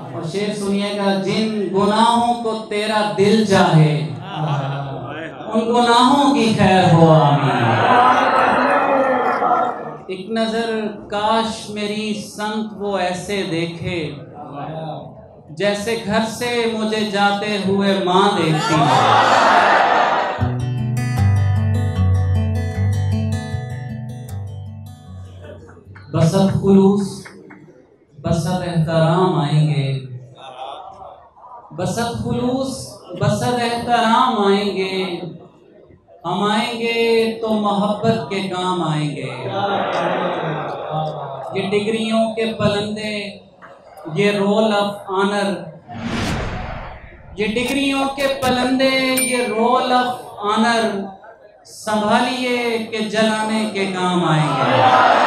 और शेर सुनिएगा, जिन गुनाहों को तेरा दिल चाहे उन गुनाहों की खैर हो आमीन। एक नजर काश मेरी संत वो ऐसे देखे, जैसे घर से मुझे जाते हुए माँ देखती है। बसत खुलूस बसत एहतराम आएंगे, बसत खुलूस बसत एहतराम आएंगे, हम आएंगे तो मोहब्बत के काम आएंगे। ये डिग्रियों के पलंदे, ये रोल ऑफ ऑनर, ये डिग्रियों के पलंदे, ये रोल ऑफ ऑनर, संभालिए के जलाने के काम आएंगे।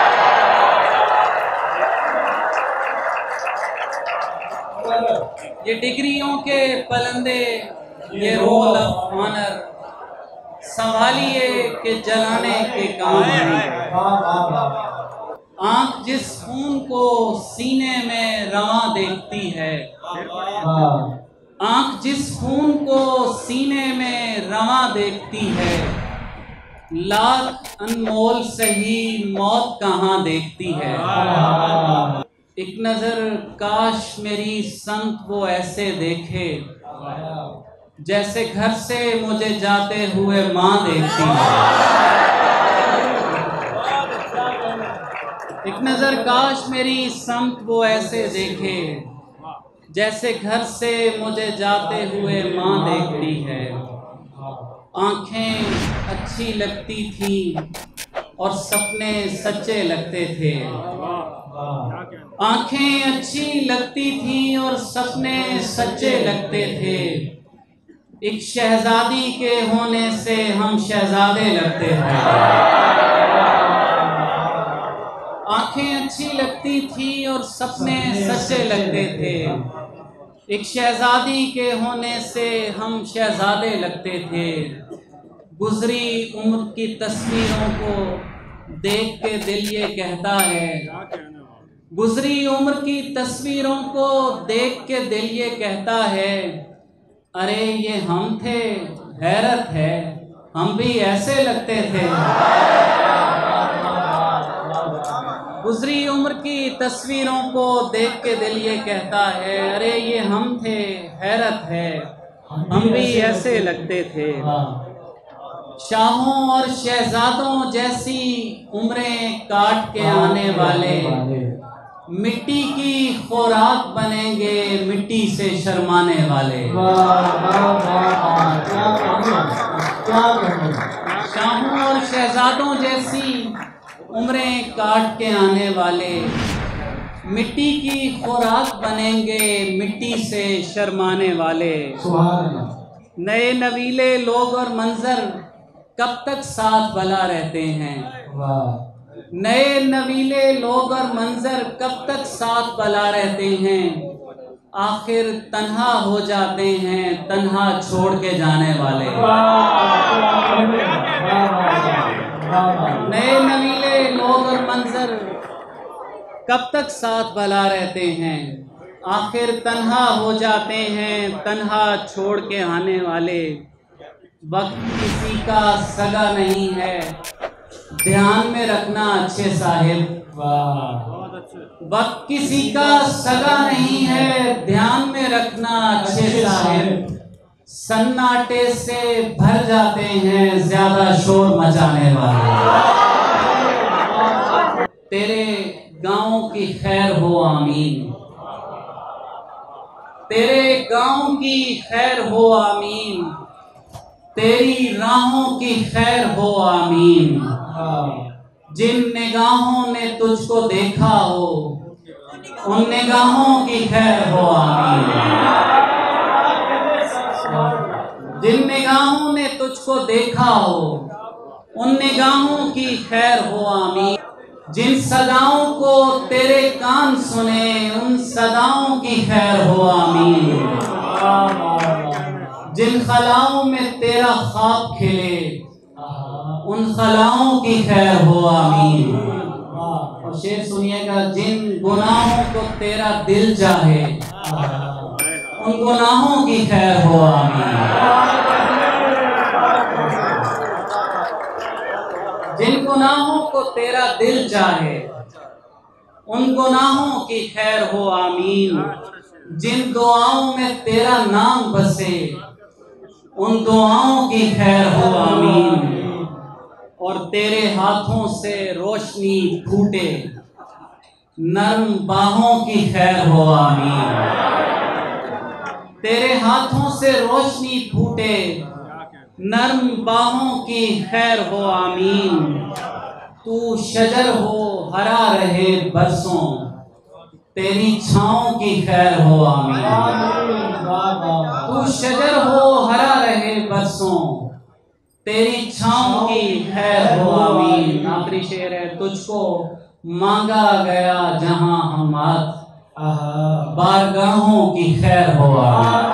ये डिग्रियों के पलंदे, ये रोल ऑफ ऑनर, संभालिए के जलाने के काम आएंगे। आंख जिस खून को सीने में रवां देखती है, आंख जिस खून को सीने में रवां देखती है, लाख अनमोल सही मौत कहाँ देखती है। एक नजर काश मेरी संत वो ऐसे देखे, जैसे घर से मुझे जाते हुए माँ देखती है। एक नजर काश मेरी संत वो ऐसे देखे, जैसे घर से मुझे जाते हुए माँ देखती है। आंखें अच्छी लगती थी और सपने सच्चे लगते थे, आंखें अच्छी लगती थी और सपने सच्चे लगते थे। एक शहजादी के होने से हम शहजादे लगते थे। आंखें अच्छी लगती थी और सपने सच्चे लगते थे। एक शहजादी के होने से हम शहजादे लगते थे। गुजरी उम्र की तस्वीरों को देख के दिल ये कहता है, गुजरी उम्र की तस्वीरों को देख के दिल ये कहता है, अरे ये हम थे, हैरत है हम भी ऐसे लगते थे। गुजरी उम्र की तस्वीरों को देख के दिल ये कहता है, अरे ये हम थे, हैरत है हम भी ऐसे लगते थे। शाहों और शहजादों जैसी उम्रें काट के आने वाले मिट्टी की खुराक बनेंगे, मिट्टी से शर्माने वाले। शाहों और शहजादों जैसी उम्रें काट के आने वाले मिट्टी की खुराक बनेंगे, मिट्टी से शर्माने वाले। नए नवीले लोग और मंजर कब तक साथ भला रहते हैं, नए नवीले लोग और मंजर कब तक साथ भला रहते हैं, आखिर तन्हा हो जाते हैं तन्हा छोड़ के जाने वाले। नए नवीले लोग और मंजर कब तक साथ भला रहते हैं, आखिर तन्हा हो जाते हैं तन्हा छोड़ के आने वाले। वक्त किसी का सगा नहीं है, ध्यान में रखना अच्छे साहिब। वक्त किसी का सगा नहीं है, ध्यान में रखना अच्छे साहिब। सन्नाटे से भर जाते हैं ज्यादा शोर मचाने वाले। तेरे गाँव की खैर हो आमीन, तेरे गाँव की खैर हो आमीन, तेरी राहों की खैर हो आमीन। जिन निगाहों ने तुझको देखा हो उन निगाहों की खैर हो आमीन। जिन निगाहों ने तुझको देखा हो उन निगाहों की खैर हो आमीन। जिन सदाओं को तेरे कान सुने उन सदाओं की खैर हो आमीन। जिन खलाओं में तेरा ख्वाब खिले उन खलाओं की खैर हो आमीन। और शेर सुनिएगा, जिन गुनाहों को तेरा दिल चाहे उन गुनाहों की खैर हो आमीन। जिन गुनाहों को तेरा दिल चाहे उन गुनाहों की खैर हो आमीन। जिन दुआओं में तेरा नाम बसे उन दुआओं की खैर हो आमीन। और तेरे हाथों से रोशनी फूटे नर्म बाहों की खैर हो आमीन। तेरे हाथों से रोशनी फूटे नर्म बाहों की खैर हो आमीन। तू शजर हो हरा रहे बरसों तेरी छाँव की खैर हो आमीन। तू शजर हो हरा रहे बरसों तेरी छाँव की खैर हो आमीन। आखिरी शेर है, तुझको मांगा गया जहां हम बारगाहों की खैर हो आमीन।